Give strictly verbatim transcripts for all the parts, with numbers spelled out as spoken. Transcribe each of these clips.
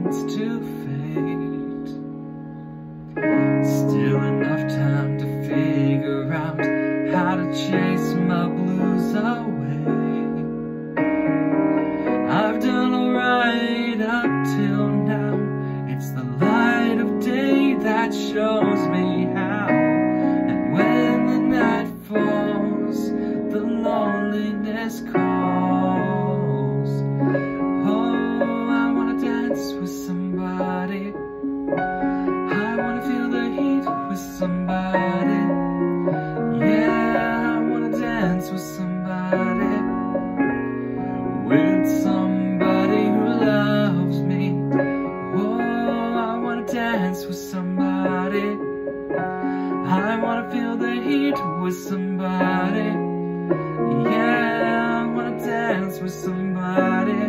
begins to fade. Still enough time to figure out how to chase my blues away. I've done alright up till now. It's the light of day that shows me how. And when the night falls, the loneliness calls. Oh, I wanna dance with somebody. I wanna feel the heat with somebody. Yeah, I wanna dance with somebody. With somebody who loves me. Oh, I wanna dance with somebody. I wanna feel the heat with somebody. Yeah, I wanna dance with somebody.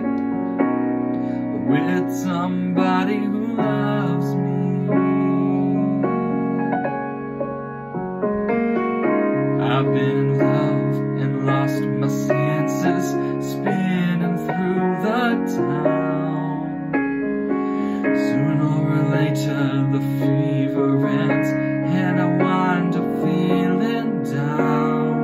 With somebody who loves me. I've been in love and lost my senses, spinning through the town. Sooner or later the fever ends and I wind up feeling down.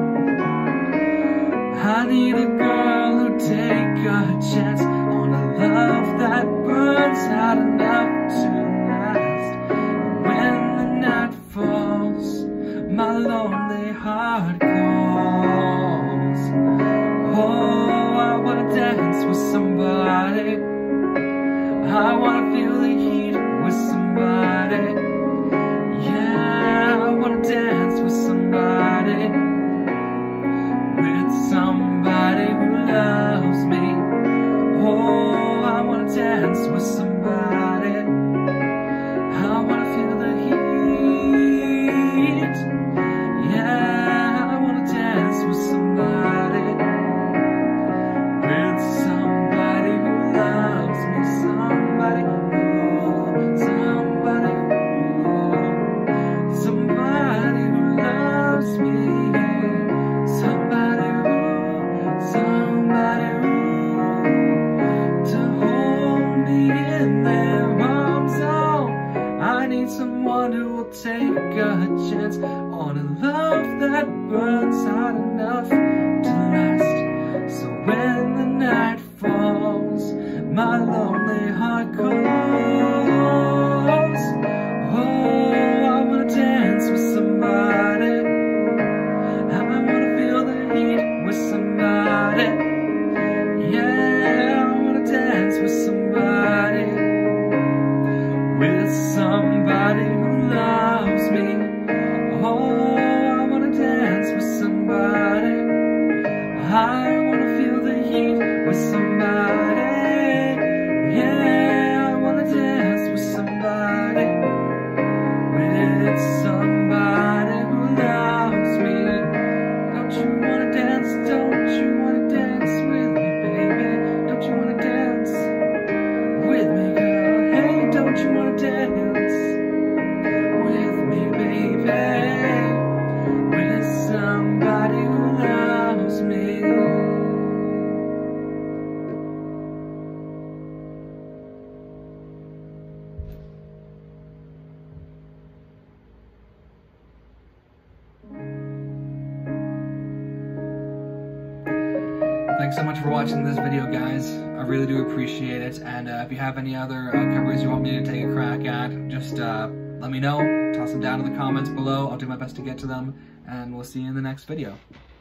I need a girl who'd take a chance on a love that burns out enough to last. When the night falls, my lonely heart calls. Oh, I wanna dance with somebody. I wanna feel the heat with somebody. Yeah, I wanna dance with somebody. With somebody who loves me. Oh, I wanna dance with somebody. I wanna feel the heat. Yeah, I wanna dance with somebody. With somebody who loves me. Somebody, ooh, somebody, ooh, somebody who loves me. Somebody, ooh, somebody, ooh, to hold me in their arms. Oh, I need someone who will take a chance on a love that burns hot enough to last. So when the night falls, my lonely heart calls. Oh, I wanna dance with somebody. I wanna feel the heat with somebody. Yeah, I wanna dance with somebody. With somebody who loves me. Oh, I wanna dance with somebody. I wanna feel the heat with somebody. Yeah, I wanna dance with somebody. With somebody who loves me. Don't you wanna dance? Don't you wanna dance with me, baby? Don't you wanna dance with me, girl? Hey, don't you wanna dance with me, baby? With somebody who loves me. Thanks so much for watching this video, guys. I really do appreciate it. And uh, if you have any other uh, covers you want me to take a crack at, just uh, let me know. Toss them down in the comments below. I'll do my best to get to them. And we'll see you in the next video.